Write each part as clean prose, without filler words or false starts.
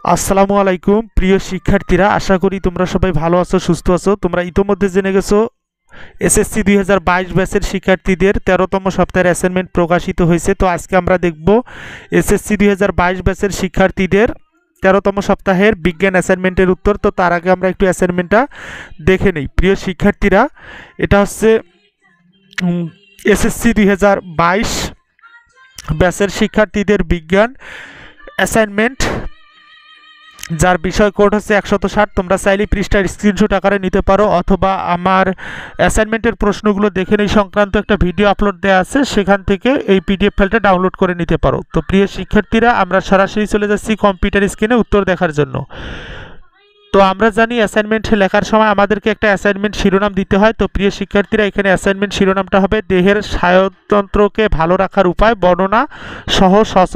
আসসালামু আলাইকুম প্রিয় শিক্ষার্থীরা, আশা করি তোমরা সবাই ভালো আছো, সুস্থ আছো। তোমরা ইতোমধ্যে জেনে গেছো এসএসসি 2022 ব্যাচের শিক্ষার্থীদের 13তম সপ্তাহের অ্যাসাইনমেন্ট প্রকাশিত হয়েছে। তো আজকে আমরা দেখব এসএসসি 2022 ব্যাচের শিক্ষার্থীদের 13তম সপ্তাহের বিজ্ঞান অ্যাসাইনমেন্টের উত্তর। তো তার আগে আমরা একটু অ্যাসাইনমেন্টটা দেখে নিই। প্রিয় শিক্ষার্থীরা, এটা হচ্ছে এসএসসি 2022 ব্যাচের শিক্ষার্থীদের বিজ্ঞান অ্যাসাইনমেন্ট, যার বিষয় কোড হচ্ছে 160। তোমরা চাইলে পৃষ্ঠার স্ক্রিনশট আকারে নিতে পারো, অথবা আমার অ্যাসাইনমেন্টের প্রশ্নগুলো দেখে নেই সংক্রান্ত একটা ভিডিও আপলোড দেওয়া আছে, সেখান থেকে এই পিডিএফ ফাইলটা ডাউনলোড করে নিতে পারো। তো প্রিয় শিক্ষার্থীরা, আমরা সরাসরি চলে যাচ্ছি কম্পিউটার স্ক্রিনে উত্তর দেখার জন্য। তো আমরা জানি অ্যাসাইনমেন্ট লেখার সময় আমাদেরকে একটা অ্যাসাইনমেন্ট শিরোনাম দিতে হয়। তো প্রিয় শিক্ষার্থীরা, এখানে অ্যাসাইনমেন্ট শিরোনামটা হবে দেহের স্নায়ুতন্ত্রকে ভালো রাখার উপায় বর্ণনা সহ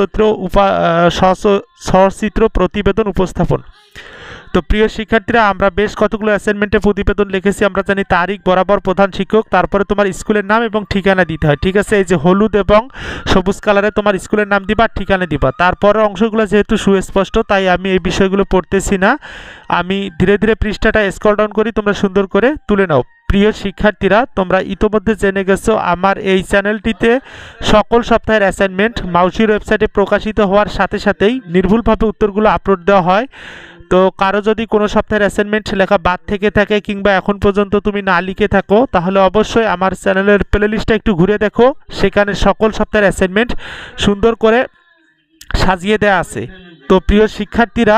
সচিত্র প্রতিবেদন উপস্থাপন। তো প্রিয় শিক্ষার্থীরা, আমরা বেশ কতগুলো অ্যাসাইনমেন্টে প্রতিবেদন লিখেছি। আমরা জানি তারিখ বরাবর প্রধান শিক্ষক, তারপরে তোমার স্কুলের নাম এবং ঠিকানা দিতে হয়, ঠিক আছে। এই যে হলুদ এবং সবুজ কালারে তোমার স্কুলের নাম দিবা আর ঠিকানা দিবা। তারপরের অংশগুলো যেহেতু সুস্পষ্ট, তাই আমি এই বিষয়গুলো পড়তেছি না। আমি ধীরে ধীরে পৃষ্ঠাটা স্ক্রল ডাউন করি, তোমরা সুন্দর করে তুলে নাও। প্রিয় শিক্ষার্থীরা, তোমরা ইতোমধ্যে জেনে গেছো আমার এই চ্যানেলটিতে সকল সপ্তাহের অ্যাসাইনমেন্ট মাউসির ওয়েবসাইটে প্রকাশিত হওয়ার সাথে সাথেই নির্ভুলভাবে উত্তরগুলো আপলোড দেওয়া হয়। তো কারো যদি কোনো সপ্তাহের অ্যাসাইনমেন্ট লেখা বাদ থেকে থাকে কিংবা এখন পর্যন্ত তুমি না লিখে থাকো, তাহলে অবশ্যই আমার চ্যানেলের প্লেলিস্টটা একটু ঘুরে দেখো। সেখানে সকল সপ্তাহের অ্যাসাইনমেন্ট সুন্দর করে সাজিয়ে দেওয়া আছে। তো প্রিয় শিক্ষার্থীরা,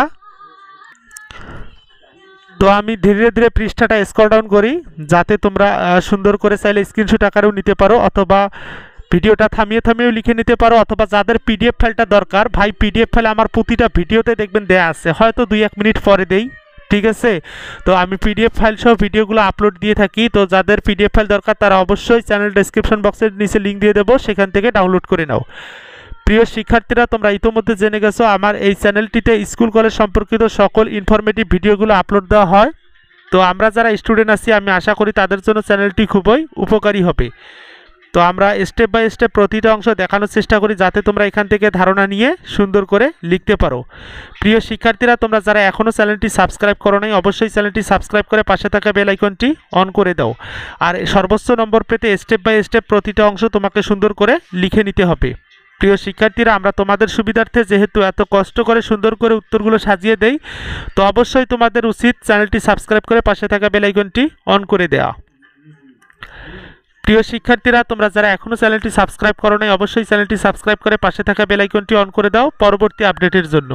তো আমি ধীরে ধীরে পৃষ্ঠাটা স্ক্রল ডাউন করি, যাতে তোমরা সুন্দর করে চাইলে স্ক্রিনশট আকারেও নিতে পারো, অথবা ভিডিওটা থামিয়ে থামিয়েও লিখে নিতে পারো, অথবা যাদের পিডিএফ ফাইলটা দরকার, ভাই পিডিএফ ফাইল আমার প্রতিটা ভিডিওতে দেখবেন দেয়া আছে, হয়তো 2-1 মিনিট পরে দেই, ঠিক আছে। তো আমি পিডিএফ ফাইল সহ ভিডিওগুলো আপলোড দিয়ে থাকি। তো যাদের পিডিএফ ফাইল দরকার তারা অবশ্যই চ্যানেল ডেসক্রিপশন বক্সের নিচে লিঙ্ক দিয়ে দেবো, সেখান থেকে ডাউনলোড করে নাও। প্রিয় শিক্ষার্থীরা, তোমরা ইতোমধ্যে জেনে গেছো আমার এই চ্যানেলটিতে স্কুল কলেজ সম্পর্কিত সকল ইনফরমেটিভ ভিডিওগুলো আপলোড দেওয়া হয়। তো আমরা যারা স্টুডেন্ট আছি, আমি আশা করি তাদের জন্য চ্যানেলটি খুবই উপকারী হবে। তো আমরা স্টেপ বাই স্টেপ প্রতিটা অংশ দেখানোর চেষ্টা করি, যাতে তোমরা এখান থেকে ধারণা নিয়ে সুন্দর করে লিখতে পারো। প্রিয় শিক্ষার্থীরা, তোমরা যারা এখনও চ্যানেলটি সাবস্ক্রাইব করো নাই, অবশ্যই চ্যানেলটি সাবস্ক্রাইব করে পাশে থাকা বেল আইকনটি অন করে দাও। আর সর্বোচ্চ নম্বর পেতে স্টেপ বাই স্টেপ প্রতিটা অংশ তোমাকে সুন্দর করে লিখে নিতে হবে। প্রিয় শিক্ষার্থীরা, আমরা তোমাদের সুবিধার্থে যেহেতু এত কষ্ট করে সুন্দর করে উত্তরগুলো সাজিয়ে দেই, তো অবশ্যই তোমাদের উচিত চ্যানেলটি সাবস্ক্রাইব করে পাশে থাকা বেল আইকনটি অন করে দেওয়া। প্রিয় শিক্ষার্থীরা, তোমরা যারা এখনও চ্যানেলটি সাবস্ক্রাইব করো নাই, অবশ্যই চ্যানেলটি সাবস্ক্রাইব করে পাশে থাকা বেল আইকনটি অন করে দাও পরবর্তী আপডেটের জন্য।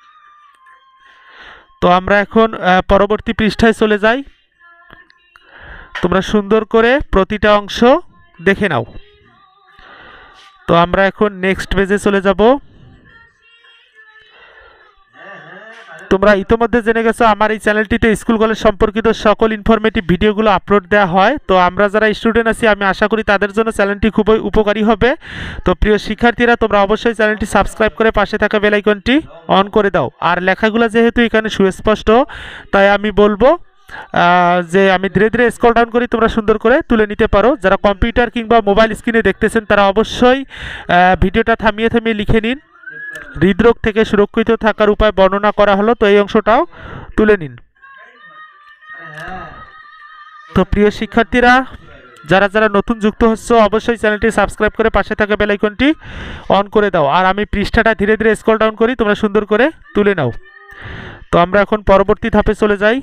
তো আমরা এখন পরবর্তী পৃষ্ঠায় চলে যাই। তোমরা সুন্দর করে প্রতিটা অংশ দেখে নাও। তো আমরা এখন নেক্সট পেজে চলে যাব। তোমরা ইতোমধ্যে জেনে গেছো আমার এই চ্যানেলটিতে স্কুল কলেজ সম্পর্কিত সকল ইনফরমেটিভ ভিডিওগুলো আপলোড দেওয়া হয়। তো আমরা যারা স্টুডেন্ট আছি, আমি আশা করি তাদের জন্য চ্যানেলটি খুবই উপকারী হবে। তো প্রিয় শিক্ষার্থীরা, তোমরা অবশ্যই চ্যানেলটি সাবস্ক্রাইব করে পাশে থাকা বেল আইকনটি অন করে দাও। আর লেখাগুলো যেহেতু এখানে সুস্পষ্ট, তাই আমি বলবো যে আমি ধীরে ধীরে স্ক্রল ডাউন করি, তোমরা সুন্দর করে তুলে নিতে পারো। যারা কম্পিউটার কিংবা মোবাইল স্ক্রিনে দেখতেছেন, তারা অবশ্যই ভিডিওটা থামিয়ে থামিয়ে লিখে নিন। হৃদরোগ থেকে সুরক্ষিত থাকার উপায় বর্ণনা করা হলো, তো এই অংশটাও তুলে নিন। তো প্রিয় শিক্ষার্থীরা, যারা যারা নতুন যুক্ত হচ্ছে, অবশ্যই চ্যানেলটি সাবস্ক্রাইব করে পাশে থাকা বেল আইকনটি অন করে দাও। আর আমি পৃষ্ঠাটা ধীরে ধীরে স্ক্রল ডাউন করি, তোমরা সুন্দর করে তুলে নাও। তো আমরা এখন পরবর্তী ধাপে চলে যাই।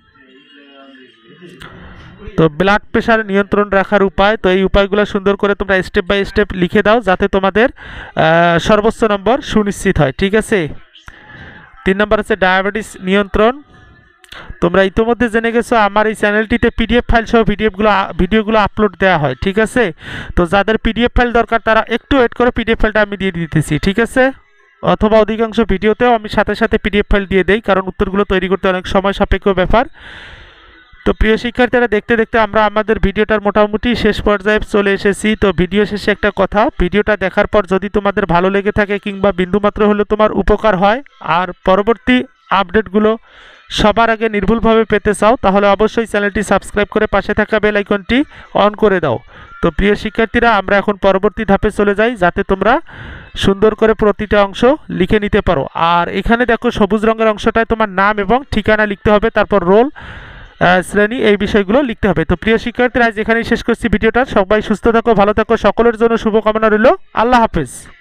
তো ব্লাড প্রেশার নিয়ন্ত্রণ রাখার উপায়, তো এই উপায়গুলো সুন্দর করে তোমরা স্টেপ বাই স্টেপ লিখে দাও, যাতে তোমাদের সর্বোচ্চ নম্বর সুনিশ্চিত হয়, ঠিক আছে। 3 নম্বর আছে ডায়াবেটিস নিয়ন্ত্রণ। তোমরা ইতোমধ্যে জেনে গেছো আমার এই চ্যানেলটিতে পিডিএফ ফাইল সহ ভিডিওগুলো আপলোড দেওয়া হয়, ঠিক আছে। তো যাদের পিডিএফ ফাইল দরকার তারা একটু ওয়েট করে, পিডিএফ ফাইলটা আমি দিয়ে দিতেছি, ঠিক আছে। অথবা অধিকাংশ ভিডিওতেও আমি সাথে সাথে পিডিএফ ফাইল দিয়ে দেই, কারণ উত্তরগুলো তৈরি করতে অনেক সময় সাপেক্ষ ব্যাপার। তো প্রিয় শিক্ষার্থীরা, দেখতে দেখতে আমরা আমাদের ভিডিওটার মোটামুটি শেষ পর্যায়ে চলে এসেছি। তো ভিডিও শেষে একটা কথা, ভিডিওটা দেখার পর যদি তোমাদের ভালো লেগে থাকে কিংবা বিন্দুমাত্র হলেও তোমার উপকার হয়, আর পরবর্তী আপডেটগুলো সবার আগে নির্ভুলভাবে পেতে চাও তাহলে অবশ্যই চ্যানেলটি সাবস্ক্রাইব করে পাশে থাকা বেল আইকনটি অন করে দাও। তো প্রিয় শিক্ষার্থীরা, আমরা এখন পরবর্তী ধাপে চলে যাই যাতে তোমরা সুন্দর করে প্রতিটা অংশ লিখে নিতে পারো। আর এখানে দেখো সবুজ রঙের অংশটায় তোমার নাম এবং ঠিকানা লিখতে হবে, তারপর রোল, শ্রেণী, এই বিষয়গুলো লিখতে হবে। তো প্রিয় শিক্ষার্থীরা, আজ এখানেই শেষ করছি ভিডিওটা। সবাই সুস্থ থাকো, ভালো থাকো, সকলের জন্য শুভকামনা রইল। আল্লাহ হাফেজ।